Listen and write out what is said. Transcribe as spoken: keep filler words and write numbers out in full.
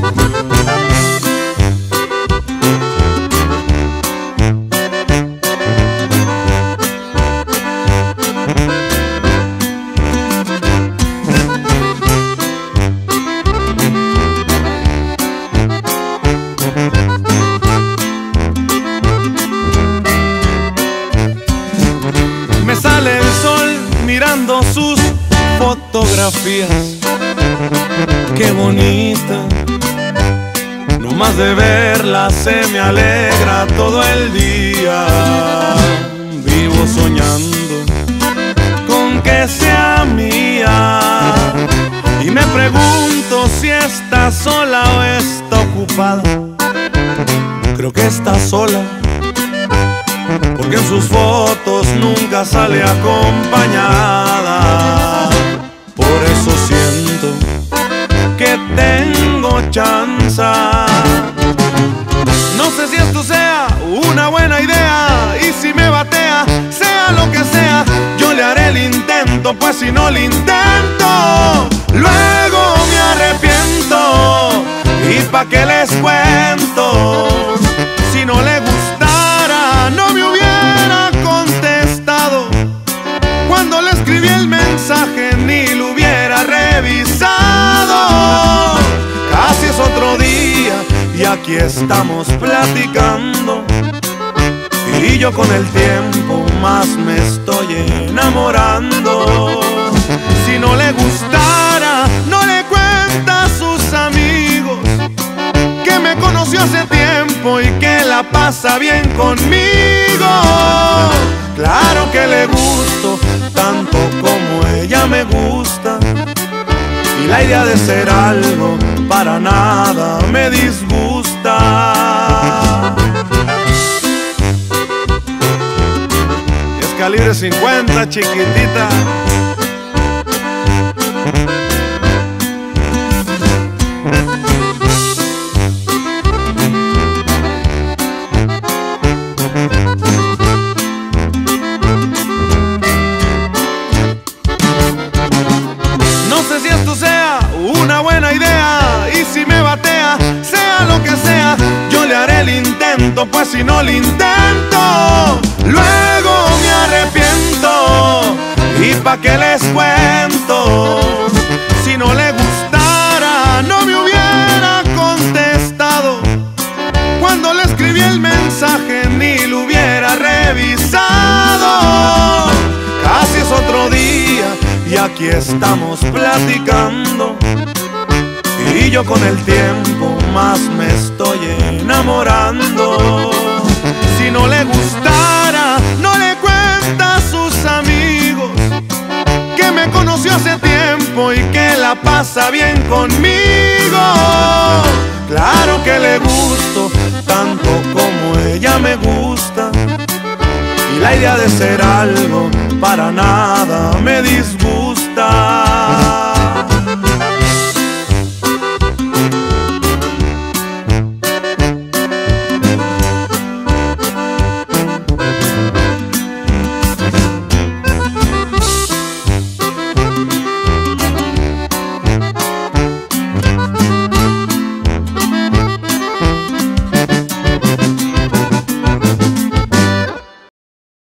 Me sale el sol mirando sus fotografías. Qué bonita, no más de verla se me alegra todo el día. Vivo soñando con que sea mía y me pregunto si está sola o está ocupada. Creo que está sola, porque en sus fotos nunca sale acompañada. Por eso siento que tengo chance. No sé si esto sea una buena idea, y si me batea, sea lo que sea, yo le haré el intento, pues si no lo intento, luego me arrepiento. ¿Y pa' qué les cuento? Si no le gustara, no me hubiera contestado. Cuando le escribí el mensaje, ni lo hubiera revisado. Casi es otro día y aquí estamos platicando, y yo con el tiempo más me estoy enamorando. Si no le gustara, no le cuenta a sus amigos que me conoció hace tiempo y que la pasa bien conmigo. Claro que le gusto tanto como ella me gusta, y la idea de ser algo para nada me disgusta. Es calibre cincuenta, chiquitita. Una buena idea, y si me batea, sea lo que sea, yo le haré el intento, pues si no lo intento, luego me arrepiento. ¿Y pa' qué les cuento? Si no le gustara, no me hubiera contestado. Cuando le escribí el mensaje, ni lo hubiera revisado. Casi es otro día y aquí estamos platicando, y yo con el tiempo más me estoy enamorando. Si no le gustara, no le cuenta a sus amigos que me conoció hace tiempo y que la pasa bien conmigo. Claro que le gusto tanto como ella me gusta, y la idea de ser algo para nada me disgusta.